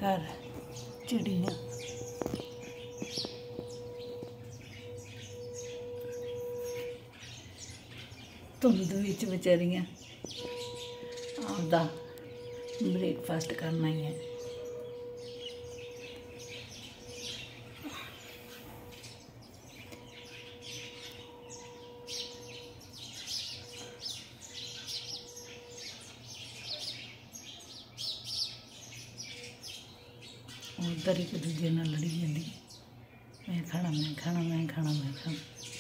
घर चिड़िया धुंद विच बेचारियां आपदा ब्रेकफास्ट करना ही है। उधर एक दूजे नाल लड़ी जाती, मैं खाना मैं खाना मैं खाना मैं खाना।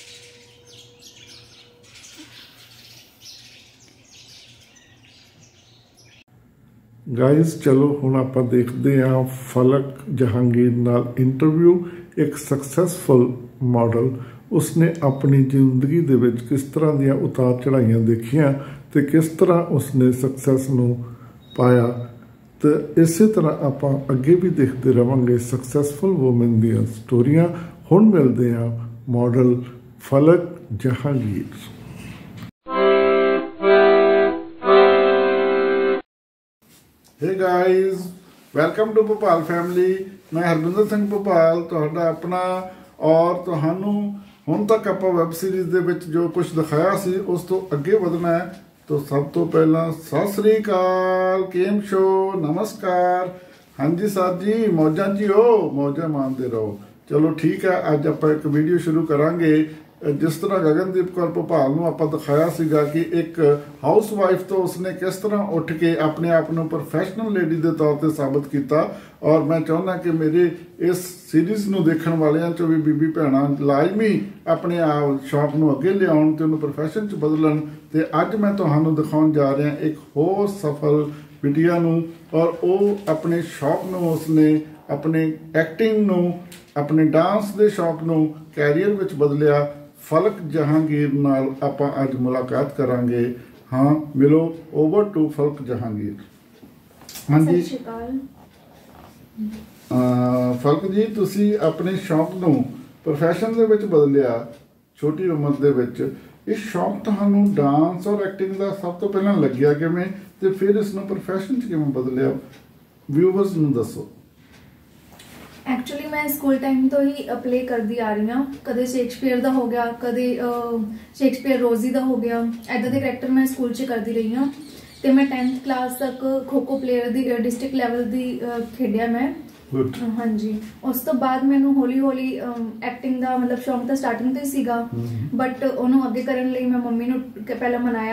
गाइस चलो हुण आपां देखते हैं फलक जहांगीर नाल इंटरव्यू। एक सक्सैसफुल मॉडल, उसने अपनी जिंदगी दे विच किस तरह दियां उतार चढ़ाइयां देखियां ते किस तरह उसने सक्सैस नूं पाया। तो इस तरह आप अगे भी देखते रहेंगे सक्सैसफुल वूमेन दी स्टोरियां। हुण मिलते हैं model Falak Jahangir. Hey guys, welcome to Bhopal family. मैं हरबिंदर सिंह भोपाल तुहाडा अपना। और तुहानू हुण तक आप वैब सीरीज़ दे विच जो कुछ दिखाया सी उस तो अगे वधना है। तो सब तो पहला सत श्री अकाल, केम शो, नमस्कार। हाँ जी साहब जी, मौजा जी हो, मौजा मानते रहो। चलो ठीक है, अज आप एक वीडियो शुरू करांगे। जिस तरह गगनदीप कौर भोपाल नूं आपां दिखाया सीगा कि एक हाउस वाइफ तो उसने किस तरह उठ के अपने आप नूं प्रोफैशनल लेडी के तौर पर साबित किया। और मैं चाहुंदा कि मेरे इस सीरीज़ नूं देखण वालियां चों भी बीबी भैणां लाजमी अपने आप शौक नूं अगे लियाउण ते उहनूं प्रोफैशन च बदलण। ते अज मैं तुहानूं दिखाउण जा रहा एक होर सफल बिटिया नूं, और वो अपने शौक नूं उसने अपने एक्टिंग नूं अपने डांस के शौक नूं कैरियर विच बदलिया। फलक जहांगीर नाल आपां अज मुलाकात करांगे। हाँ मिलो, ओवर टू फलक जहांगीर। हाँ जी फलक जी, तुसी अपने शौक नूं प्रोफैशन दे विच बदलिया छोटी उम्र दे विच। इस शौक तुहानूं डांस और एक्टिंग का सब तो पहला लग्या किवें ते फिर इसनूं प्रोफैशन च किवें बदलिया, व्यूअर्स नूं दसो। एक्चुअली मैं स्कूल टाइम तो ही प्ले करती आ रही हाँ। कदे शेक्सपीयर का हो गया, कदे शेक्सपीयर रोजी का हो गया, ऐदा दे करैक्टर मैं स्कूल च करती रही हाँ। तो मैं 10th क्लास तक खो खो प्लेयर दी डिस्ट्रिक्ट लैवल दी खेडिया मैं। हाँ जी, उस तो बाद मैनू हौली हौली एक्टिंग का मतलब शौक तो स्टार्टिंग तो ही सीगा, बट उन्होंने अगे करने लई मैं मम्मी नू पहला मनाया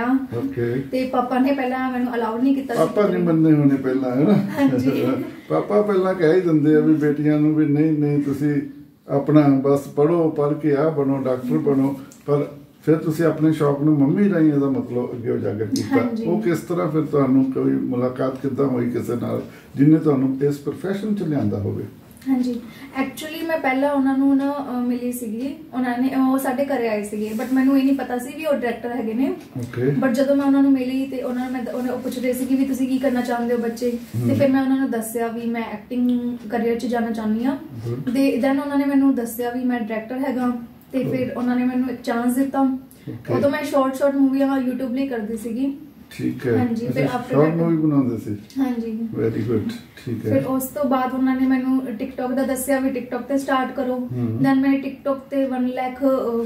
ते पापा ने पहला मैनू अलाउ नहीं किया। पापा नहीं मनने होने पहला है ना। हाँ जी पापा पहला कह ही दिंदे आ भी बेटियां नू भी नहीं नहीं तुसी अपना बस पढ़ो, पढ़ के आ बनो, डॉक्टर बनो। पर फिर तुसी अपने शौक नू मम्मी राही इहदा मतलब अगे उजागर कीता। वो किस तरह फिर तुहानू कोई मुलाकात किद्दां होई किसे नाल जिन्हें तुहानू इस प्रोफैशन च लिआंदा होवे? हाँ जी, एक्चुअली मैं पहला उन्होंने ना मिली सीगी, उन्होंने वो साडे घरे आए सीगे, बट मैनू ये नहीं पता सी भी वो डायरेक्टर हैगे ने। बट जदों मैं उन्होंने मिली ते उन्होंने पुछ रहे सी कि भी तुसी की करना चाहते हो बच्चे, ते फिर मैं उन्होंने दस्सिया भी मैं एक्टिंग करियर च जाना चाहनी हाँ। ते दैन उन्होंने मैनू दस्सिया भी मैं डायरेक्टर हैगा, ते फिर उन्होंने मैनू एक चांस दिता। उदों मैं शॉर्ट मूवियां यूट्यूब ਲਈ करदी सीगी। ठीक है, हाँ जी, फिर शॉर्ट मूवी बनाते सी। हाँ जी, वेरी गुड। ठीक है, फिर उस तो बाद उन्होंने मैनू टिकटॉक का दस्सिया भी टिकटॉक ते स्टार्ट करो। देन मेरे टिकटॉक ते 1 लाख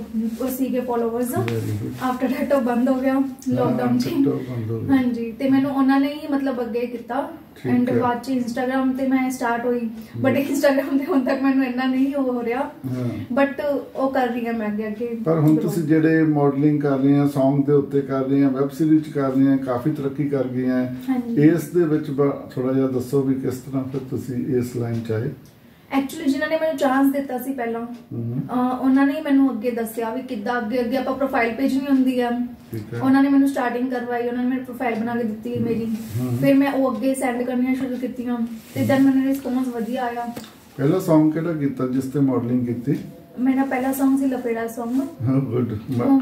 सीगे फॉलोवर्स। आफ्टर दैट बंद हो गया लॉकडाउन च। हाँ जी, ते मैनू उन्होंने ही मतलब अगे किया। एंड बाद इंस्टाग्राम ते मैं स्टार्ट हुई, बट इंस्टाग्राम ते हुण तक मैनू इन्ना नहीं हो रहा, बट ओ कर रही है मैं अगे अगे। पर हुण तुसीं जेडे मॉडलिंग कर रही हैं, सॉन्ग दे उत्ते कर रही हैं, वैब सीरीज कर रही हैं, काफी तरक्की कर गई हैं। इस दे विच थोड़ा जिहा दसो भी किस तरह फिर तुसीं इस लाइन च आए? एक्चुअली जिन्होंने मैंने चांस दिता सी पहला, उन्होंने ही मैनू अगे दस्सिया भी किद्दां अगे अगे आपां प्रोफाइल भेजनी हुंदी है। उन्होंने मैनू स्टार्टिंग करवाई, उन्होंने मेरी प्रोफाइल बना के दी मेरी, फिर मैं वो अगे सेंड करनियां शुरू कीतियां ते दैन मैनू रिस्पॉन्स वधिया आया। पहला सॉन्ग केड़ा कीता जिस ते मॉडलिंग कीती? मेरा पहला सॉन्ग सी लपेड़ा सॉन्ग। हां गुड।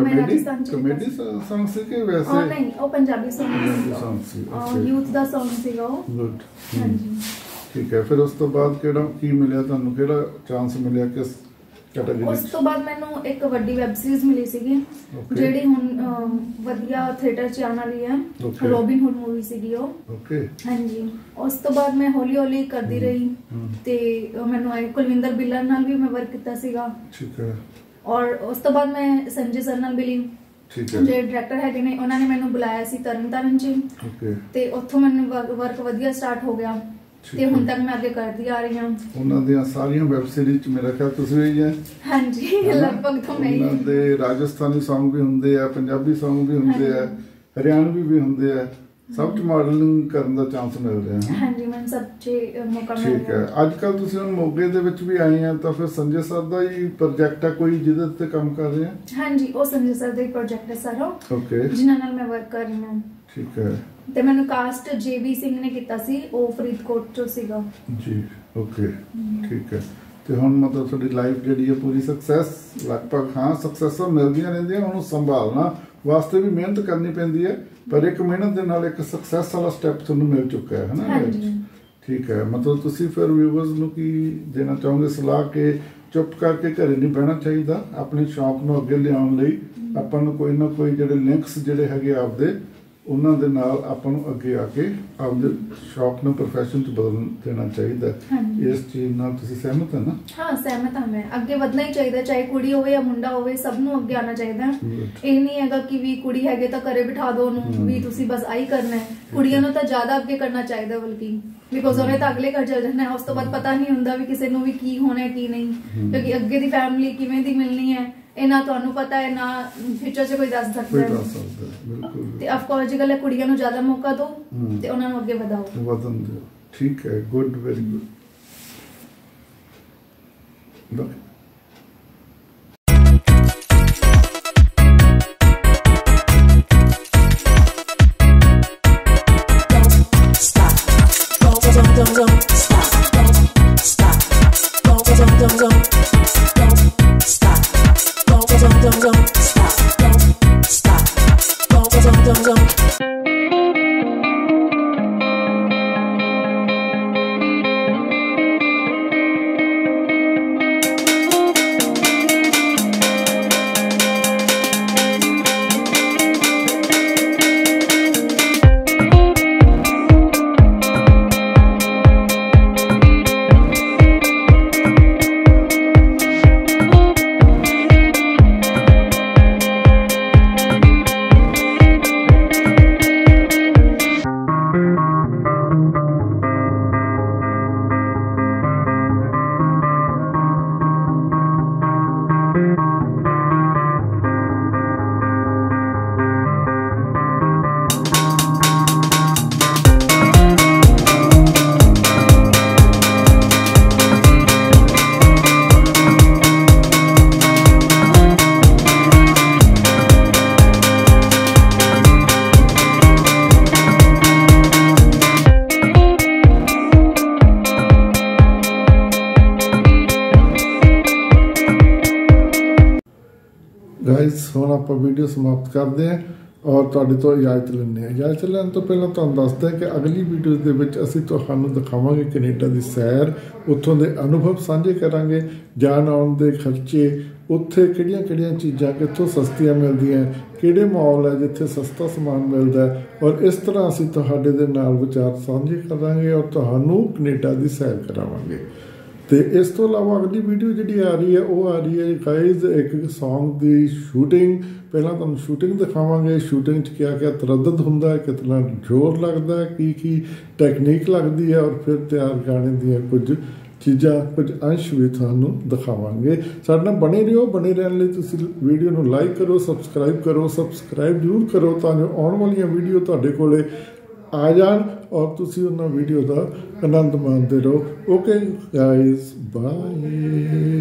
कॉमेडी सॉन्ग से के वैसे? नहीं, वो पंजाबी सॉन्ग सी, यूथ दा सॉन्ग सीगा वो। गुड। हां जी, ठीक है, फिर उस तो बाद केड़ा की मिलिया तुहानू, केड़ा चांस मिलिया, किस ਕੈਟਾਗਰੀ ਉਸ ਤੋਂ ਬਾਅਦ ਮੈਨੂੰ ਇੱਕ ਵੱਡੀ ਵੈਬ ਸੀਰੀਜ਼ ਮਿਲੀ ਸੀਗੀ Okay. ਜਿਹੜੀ ਹੁਣ ਵਧੀਆ ਥੀਏਟਰ 'ਚ ਆਉਣ ਵਾਲੀ ਹੈ। Okay. ਰੋਬਿਨ ਹੁੱਡ ਮੂਵੀ ਸੀਗੀ ਉਹ। ਓਕੇ ਹਾਂਜੀ, ਉਸ ਤੋਂ ਬਾਅਦ ਮੈਂ ਹੌਲੀ ਹੌਲੀ ਕਰਦੀ ਰਹੀ ਤੇ ਮੈਨੂੰ ਆਏ ਕੁਲਵਿੰਦਰ ਬਿੱਲਾ ਨਾਲ ਵੀ ਮੈਂ ਵਰਕ ਕੀਤਾ ਸੀਗਾ। ਠੀਕ ਹੈ ਔਰ ਉਸ ਤੋਂ ਬਾਅਦ ਮੈਂ ਸੰਜੇ ਸਰ ਨਾਲ ਮਿਲੀ, ਠੀਕ ਹੈ ਜਿਹੜੇ ਡਾਇਰੈਕਟਰ ਹੈਗੇ ਨੇ, ਉਹਨਾਂ ਨੇ ਮੈਨੂੰ ਬੁਲਾਇਆ ਸੀ ਤਰਨਤਾਰਨ 'ਚ ਓਕੇ ਤੇ ਉੱਥੋਂ ਮੈਨੂੰ ਵਰਕ ਵਧੀਆ ਸਟਾਰਟ ਹੋ ਗਿਆ ਤੇ ਹੁਣ ਤੱਕ ਮੈਂ ਅੱਗੇ ਕਰਦੀ ਆ ਰਹੀ ਹਾਂ। ਉਹਨਾਂ ਦੀਆਂ ਸਾਰੀਆਂ ਵੈਬ ਸੀਰੀਜ਼ 'ਚ ਮੇਰਾ ਖਿਆਲ ਤੁਸੀਂ ਵੀ ਹੈ। ਹਾਂਜੀ, ਲਗਭਗ ਤਾਂ ਮੈਂ ਹੀ ਉਹਨਾਂ ਦੇ ਰਾਜਸਥਾਨੀ Song ਵੀ ਹੁੰਦੇ ਆ, ਪੰਜਾਬੀ Song ਵੀ ਹੁੰਦੇ ਆ, ਹਰਿਆਣਵੀ ਵੀ ਹੁੰਦੇ ਆ, ਸਭ 'ਚ ਮਾਡਲਿੰਗ ਕਰਨ ਦਾ ਚਾਂਸ ਮਿਲ ਰਿਹਾ ਹੈ। ਹਾਂਜੀ, ਮੈਨੂੰ ਸਭ 'ਚ ਮੌਕਾ ਮਿਲ ਠੀਕ ਹੈ। ਅੱਜ ਕੱਲ ਤੁਸੀਂ ਹੁਣ ਮੋਗੇ ਦੇ ਵਿੱਚ ਵੀ ਆਏ ਆ, ਤਾਂ ਫਿਰ ਸੰਜੇ ਸਰ ਦਾ ਹੀ ਪ੍ਰੋਜੈਕਟ ਹੈ ਕੋਈ ਜਿਹਦੇ ਉੱਤੇ ਕੰਮ ਕਰ ਰਹੇ ਆ? ਹਾਂਜੀ, ਉਹ ਸੰਜੇ ਸਰ ਦਾ ਹੀ ਪ੍ਰੋਜੈਕਟ ਹੈ ਸਾਰਾ, ਓਕੇ ਜਿਨ੍ਹਾਂ ਨਾਲ ਮੈਂ ਵਰਕ ਕਰ ਰਹੀ ਹਾਂ। ਠੀਕ ਹੈ ਤੇ ਮੈਨੂੰ ਕਾਸਟ JB ਸਿੰਘ ਨੇ ਕੀਤਾ ਸੀ, ਉਹ ਫਰੀਦਕੋਟ ਚੋਂ ਸੀਗਾ ਜੀ। ਓਕੇ ਠੀਕ ਹੈ। ਤੇ ਹੁਣ ਮਤਲਬ ਤੁਹਾਡੀ ਲਾਈਫ ਜਿਹੜੀ ਹੈ ਪੂਰੀ ਸਕਸੈਸ ਲਗਭਗ, ਹਾਂ ਸਕਸੈਸਾਂ ਮਿਲਦੀਆਂ ਰਹਿੰਦੀਆਂ, ਉਹਨੂੰ ਸੰਭਾਲਣਾ ਵਾਸਤੇ ਵੀ ਮਿਹਨਤ ਕਰਨੀ ਪੈਂਦੀ ਹੈ, ਪਰ ਇੱਕ ਮਿਹਨਤ ਦੇ ਨਾਲ ਇੱਕ ਸਕਸੈਸ ਵਾਲਾ ਸਟੈਪ ਤੁਹਾਨੂੰ ਮਿਲ ਚੁੱਕਾ ਹੈ ਨਾ। ਹਾਂਜੀ। ਠੀਕ ਹੈ। ਮਤਲਬ ਤੁਸੀਂ ਫਿਰ ਵਿਊਅਰਸ ਨੂੰ ਕੀ ਦੇਣਾ ਚਾਹੋਗੇ ਸਲਾਹ ਕਿ ਚੁੱਪ ਕਰਕੇ ਘਰੇ ਨਹੀਂ ਬਹਿਣਾ ਚਾਹੀਦਾ, ਆਪਣੇ ਸ਼ੌਕ ਨੂੰ ਅੱਗੇ ਲਿਆਉਣ ਲਈ ਆਪਾਂ ਨੂੰ ਕੋਈ ਨਾ ਕੋਈ ਜਿਹੜੇ ਲਿੰਕਸ ਜਿਹੜੇ ਹੈਗੇ ਆਪਦੇ, ਉਹਨਾਂ ਦੇ ਨਾਲ ਆਪਾਂ ਨੂੰ ਅੱਗੇ ਆ ਕੇ ਆਪਦੇ ਸ਼ੌਕ ਨੂੰ ਪ੍ਰੋਫੈਸ਼ਨ 'ਚ ਬਦਲ ਦੇਣਾ ਚਾਹੀਦਾ। ਇਸ ਚੀਜ਼ ਨਾਲ ਤੁਸੀਂ ਸਹਿਮਤ ਹੈ ਨਾ? ਹਾਂ, ਸਹਿਮਤ ਹਾਂ ਮੈਂ। ਅੱਗੇ ਵਧਣਾ ਹੀ ਚਾਹੀਦਾ, ਚਾਹੇ ਕੁੜੀ ਹੋਵੇ ਜਾਂ ਮੁੰਡਾ ਹੋਵੇ, ਸਭ ਨੂੰ ਅੱਗੇ ਆਉਣਾ ਚਾਹੀਦਾ। ਇਹ ਨਹੀਂ ਹੈਗਾ ਕਿ ਵੀ ਕੁੜੀ ਹੈਗੇ ਤਾਂ ਘਰੇ ਬਿਠਾ ਦੋ ਉਹਨੂੰ ਵੀ ਤੁਸੀਂ ਬਸ ਆਹੀ ਕਰਨਾ ਹੈ। ਕੁੜੀਆਂ ਨੂੰ ਤਾਂ ਜ਼ਿਆਦਾ ਅੱਗੇ ਕਰਨਾ ਚਾਹੀਦਾ ਬਲਕਿ, ਬਿਕੋਜ਼ ਉਹਨੇ ਤਾਂ ਅਗਲੇ ਘਰ ਚਲ ਜਾਣਾ ਹੈ। ਉਸ ਤੋਂ ਬਾਅਦ ਪਤਾ ਨਹੀਂ ਹੁੰਦਾ ਵੀ ਕਿਸੇ ਨੂੰ ਵੀ ਕੀ ਹੋਣਾ ਕੀ ਨਹੀਂ, ਕਿਉਂਕਿ ਅੱਗੇ ਦੀ ਫੈਮਿਲੀ ਕਿਵੇਂ ਦੀ ਮਿਲਣੀ ਹੈ ਇਹ ਨਾ ਤੁਹਾਨੂੰ ਪਤਾ ਹੈ ਨਾ ਫਿਊਚਰ 'ਚ ਕੋਈ ਦੱਸ ਸਕਦਾ ਹੈ। ਬਿਲਕੁਲ। ਤੇ ਆਫ ਕੋਰਸ ਜੀ ਗੱਲ ਹੈ, ਕੁੜੀਆਂ ਨੂੰ ਜ਼ਿਆਦਾ ਮੌਕਾ ਦਿਓ ਤੇ ਉਹਨਾਂ ਨੂੰ ਅੱਗੇ ਵਧਾਓ। ਠੀਕ ਹੈ, ਗੁੱਡ, ਵੈਰੀ ਗੁੱਡ। गाइस ਹੁਣ ਆਪਾਂ ਵੀਡੀਓ ਸਮਾਪਤ ਕਰਦੇ ਹਾਂ ਔਰ ਤੁਹਾਡੇ ਤੋਂ ਇਜਾਜ਼ਤ ਲੈਂਦੇ ਹਾਂ। ਇਜਾਜ਼ਤ ਲੈਣ ਤੋਂ ਪਹਿਲਾਂ ਤੁਹਾਨੂੰ ਦੱਸਦੇ ਹਾਂ ਕਿ ਅਗਲੀ ਵੀਡੀਓ ਦੇ ਵਿੱਚ ਅਸੀਂ ਤੁਹਾਨੂੰ ਦਿਖਾਵਾਂਗੇ ਕੈਨੇਡਾ ਦੀ ਸੈਰ, ਉੱਥੋਂ ਦੇ ਅਨੁਭਵ ਸਾਂਝੇ ਕਰਾਂਗੇ, ਜਾਣ ਆਉਣ ਦੇ ਖਰਚੇ, ਉੱਥੇ ਕਿਹੜੀਆਂ ਚੀਜ਼ਾਂ ਕਿੱਥੋਂ ਸਸਤੀਆਂ ਮਿਲਦੀਆਂ, ਕਿਹੜੇ ਮਾਲ ਹੈ ਜਿੱਥੇ ਸਸਤਾ ਸਮਾਨ ਮਿਲਦਾ, ਔਰ ਇਸ ਤਰ੍ਹਾਂ ਅਸੀਂ ਤੁਹਾਡੇ ਦੇ ਨਾਲ ਵਿਚਾਰ ਸਾਂਝੇ ਕਰਾਂਗੇ ਔਰ ਤੁਹਾਨੂੰ ਕੈਨੇਡਾ ਦੀ ਸੈਰ ਕਰਾਵਾਂਗੇ। ਤੇ ਇਸ ਤੋਂ ਇਲਾਵਾ ਅਗਲੀ ਵੀਡੀਓ ਜਿਹੜੀ ਆ ਰਹੀ ਹੈ ਉਹ ਆ ਰਹੀ ਹੈ ਗਾਇਜ਼ ਇੱਕ Song ਦੀ ਸ਼ੂਟਿੰਗ। ਪਹਿਲਾਂ ਤੁਹਾਨੂੰ ਸ਼ੂਟਿੰਗ ਦਿਖਾਵਾਂਗੇ, ਸ਼ੂਟਿੰਗ 'ਚ ਕਿਆ ਤਰੱਦਦ ਹੁੰਦਾ, ਕਿਤਨਾ ਜ਼ੋਰ ਲੱਗਦਾ, ਕੀ ਟੈਕਨੀਕ ਲੱਗਦੀ ਹੈ, ਔਰ ਫਿਰ ਤਿਆਰ ਗਾਣੇ ਦੀਆਂ ਕੁਝ ਚੀਜ਼ਾਂ, ਕੁਝ ਅੰਸ਼ ਵੀ ਤੁਹਾਨੂੰ ਦਿਖਾਵਾਂਗੇ। ਸਾਡੇ ਨਾਲ ਬਣੇ ਰਹੋ। ਬਣੇ ਰਹਿਣ ਲਈ ਤੁਸੀਂ ਵੀਡੀਓ ਨੂੰ ਲਾਈਕ ਕਰੋ, ਸਬਸਕ੍ਰਾਈਬ ਕਰੋ। ਸਬਸਕ੍ਰਾਈਬ ਜ਼ਰੂਰ ਕਰੋ ਤਾਂ ਜੋ ਆਉਣ ਵਾਲੀਆਂ ਵੀਡੀਓ ਤੁਹਾਡੇ ਕੋਲੇ ਆ ਜਾਣ ਔਰ ਤੁਸੀਂ ਉਹਨਾਂ ਵੀਡੀਓ ਦਾ ਆਨੰਦ ਮਾਣਦੇ ਰਹੋ। Okay guys, bye.